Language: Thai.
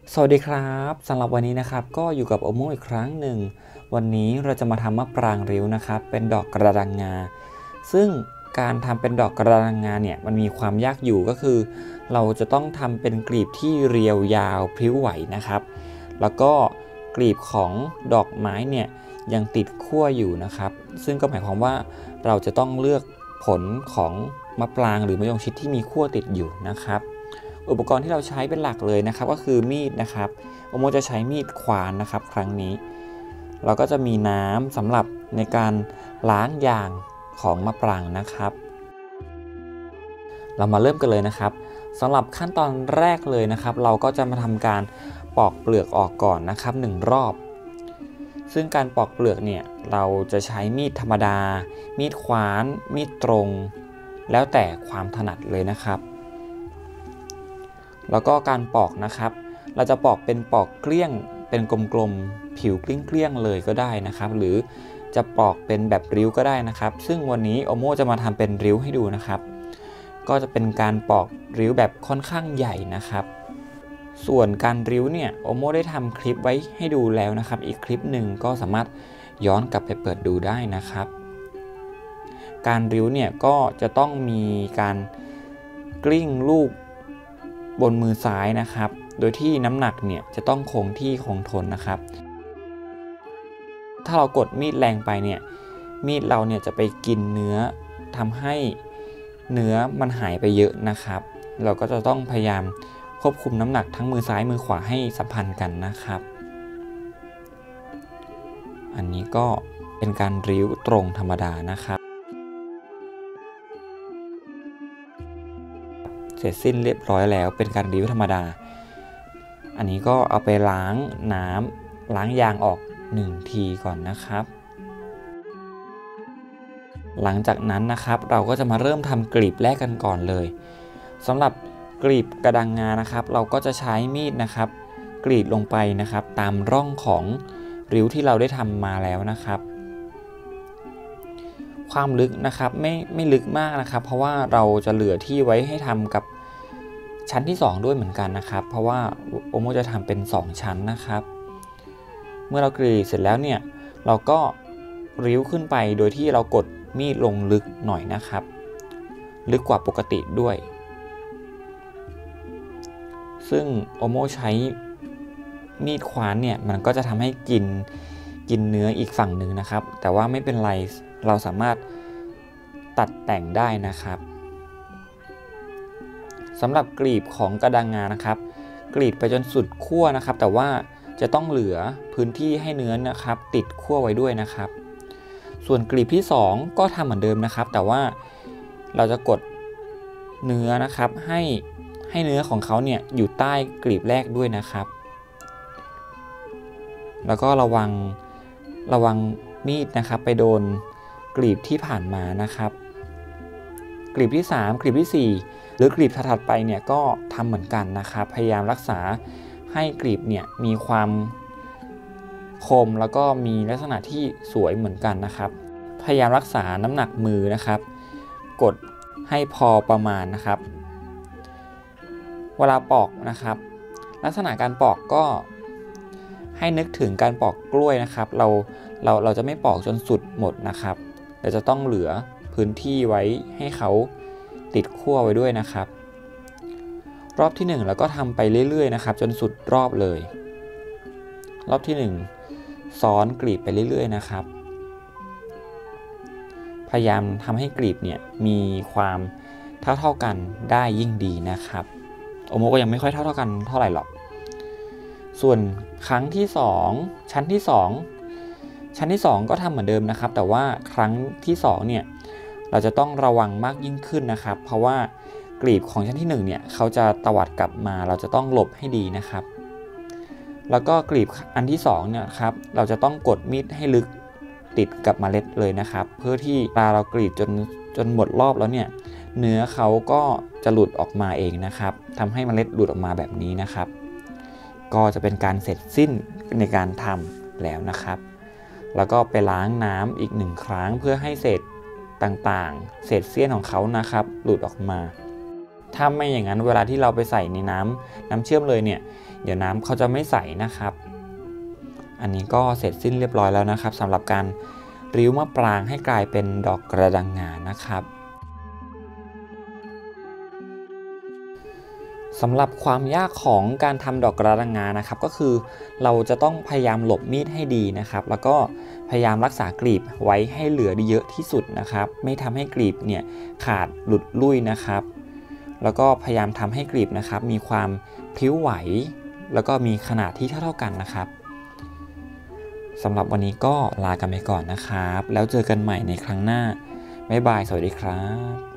สวัสดีครับสำหรับวันนี้นะครับก็อยู่กับโอโมอีกครั้งหนึ่งวันนี้เราจะมาทำมะปรางริ้วนะครับเป็นดอกกระดังงาซึ่งการทำเป็นดอกกระดังงาเนี่ยมันมีความยากอยู่ก็คือเราจะต้องทำเป็นกลีบที่เรียวยาวพลิ้วไหวนะครับแล้วก็กลีบของดอกไม้เนี่ยยังติดขั้วอยู่นะครับซึ่งก็หมายความว่าเราจะต้องเลือกผลของมะปรางหรือมะยงชิดที่มีขั้วติดอยู่นะครับอุปกรณ์ที่เราใช้เป็นหลักเลยนะครับก็คือมีดนะครับโอโมจะใช้มีดขวานนะครับครั้งนี้เราก็จะมีน้ำสำหรับในการล้างยางของมะปรางนะครับเรามาเริ่มกันเลยนะครับสำหรับขั้นตอนแรกเลยนะครับเราก็จะมาทำการปอกเปลือกออกก่อนนะครับ1รอบซึ่งการปอกเปลือกเนี่ยเราจะใช้มีดธรรมดามีดขวานมีดตรงแล้วแต่ความถนัดเลยนะครับแล้วก็การปอกนะครับเราจะปอกเป็นปอกเกลี้ยงเป็นกลมๆผิวเกลี้ยงๆเลยก็ได้นะครับหรือจะปอกเป็นแบบริ้วก็ได้นะครับซึ่งวันนี้โอโมจะมาทำเป็นริ้วให้ดูนะครับก็จะเป็นการปอกริ้วแบบค่อนข้างใหญ่นะครับส่วนการริ้วเนี่ยโอโมได้ทำคลิปไว้ให้ดูแล้วนะครับอีกคลิปหนึ่งก็สามารถย้อนกลับไปเปิดดูได้นะครับการริ้วเนี่ยก็จะต้องมีการกลิ้งลูกบนมือซ้ายนะครับโดยที่น้ำหนักเนี่ยจะต้องคงที่คงทนนะครับถ้าเรากดมีดแรงไปเนี่ยมีดเราเนี่ยจะไปกินเนื้อทำให้เนื้อมันหายไปเยอะนะครับเราก็จะต้องพยายามควบคุมน้ำหนักทั้งมือซ้ายมือขวาให้สัมพันธ์กันนะครับอันนี้ก็เป็นการริ้วตรงธรรมดานะครับเสร็จสิ้นเรียบร้อยแล้วเป็นการริ้วธรรมดาอันนี้ก็เอาไปล้างน้ำล้างยางออก1ทีก่อนนะครับหลังจากนั้นนะครับเราก็จะมาเริ่มทำกลีบแรกกันก่อนเลยสำหรับกลีบกระดังงานะครับเราก็จะใช้มีดนะครับกรีดลงไปนะครับตามร่องของริ้วที่เราได้ทำมาแล้วนะครับความลึกนะครับไม่ลึกมากนะครับเพราะว่าเราจะเหลือที่ไว้ให้ทำกับชั้นที่2ด้วยเหมือนกันนะครับเพราะว่าโอโมจะทำเป็น2ชั้นนะครับเมื่อเรากรีดเสร็จแล้วเนี่ยเราก็ริ้วขึ้นไปโดยที่เรากดมีดลงลึกหน่อยนะครับลึกกว่าปกติด้วยซึ่งโอโมใช้มีดขวานเนี่ยมันก็จะทำให้กินเนื้ออีกฝั่งหนึ่งนะครับแต่ว่าไม่เป็นไรเราสามารถตัดแต่งได้นะครับสำหรับกลีบของกระดังงานะครับกรีดไปจนสุดขั้วนะครับแต่ว่าจะต้องเหลือพื้นที่ให้เนื้อนะครับติดขั้วไว้ด้วยนะครับส่วนกลีบที่2ก็ทำเหมือนเดิมนะครับแต่ว่าเราจะกดเนื้อนะครับให้เนื้อของเขาเนี่ยอยู่ใต้กลีบแรกด้วยนะครับแล้วก็ระวังมีดนะครับไปโดนกลีบที่ผ่านมานะครับกลีบที่3กลีบที่4หรือกลีบถัดไปเนี่ยก็ทำเหมือนกันนะครับพยายามรักษาให้กลีบเนี่ยมีความคมแล้วก็มีลักษณะที่สวยเหมือนกันนะครับพยายามรักษาน้ำหนักมือนะครับกดให้พอประมาณนะครับเวลาปอกนะครับลักษณะการปอกก็ให้นึกถึงการปอกกล้วยนะครับเราจะไม่ปอกจนสุดหมดนะครับเราจะต้องเหลือพื้นที่ไว้ให้เขาติดขั้วไว้ด้วยนะครับรอบที่1เราก็ทำไปเรื่อยๆนะครับจนสุดรอบเลยรอบที่1ซ้อนกลีบไปเรื่อยๆนะครับพยายามทำให้กลีบเนี่ยมีความเท่ากันได้ยิ่งดีนะครับโอโมก็ยังไม่ค่อยเท่ากันเท่าไหร่หรอกส่วนครั้งที่2ชั้นที่2ก็ทำเหมือนเดิมนะครับแต่ว่าครั้งที่2เนี่ยเราจะต้องระวังมากยิ่งขึ้นนะครับเพราะว่ากลีบของชั้นที่1เนี่ยเขาจะตวัดกลับมาเราจะต้องหลบให้ดีนะครับแล้วก็กลีบอันที่2เนี่ยครับเราจะต้องกดมีดให้ลึกติดกับเมล็ดเลยนะครับเพื่อที่เวลาเรากรีดจนหมดรอบแล้วเนี่ยเนื้อเขาก็จะหลุดออกมาเองนะครับทำให้เมล็ดหลุดออกมาแบบนี้นะครับก็จะเป็นการเสร็จสิ้นในการทำแล้วนะครับแล้วก็ไปล้างน้ำอีก1ครั้งเพื่อให้เศษต่างๆเศษเสี้ยนของเขานะครับหลุดออกมาถ้าไม่อย่างนั้นเวลาที่เราไปใส่ในน้ำเชื่อมเลยเนี่ยเดี๋ยวน้ำเขาจะไม่ใสนะครับอันนี้ก็เสร็จสิ้นเรียบร้อยแล้วนะครับสำหรับการริ้วมะปรางให้กลายเป็นดอกกระดังงานะครับสำหรับความยากของการทำดอกกระดังงานะครับก็คือเราจะต้องพยายามหลบมีดให้ดีนะครับแล้วก็พยายามรักษากลีบไว้ให้เหลือเยอะที่สุดนะครับไม่ทำให้กลีบเนี่ยขาดหลุดลุ่ยนะครับแล้วก็พยายามทำให้กลีบนะครับมีความพลิ้วไหวแล้วก็มีขนาดที่เท่ากันนะครับสำหรับวันนี้ก็ลากันไปก่อนนะครับแล้วเจอกันใหม่ในครั้งหน้าบ๊ายบายสวัสดีครับ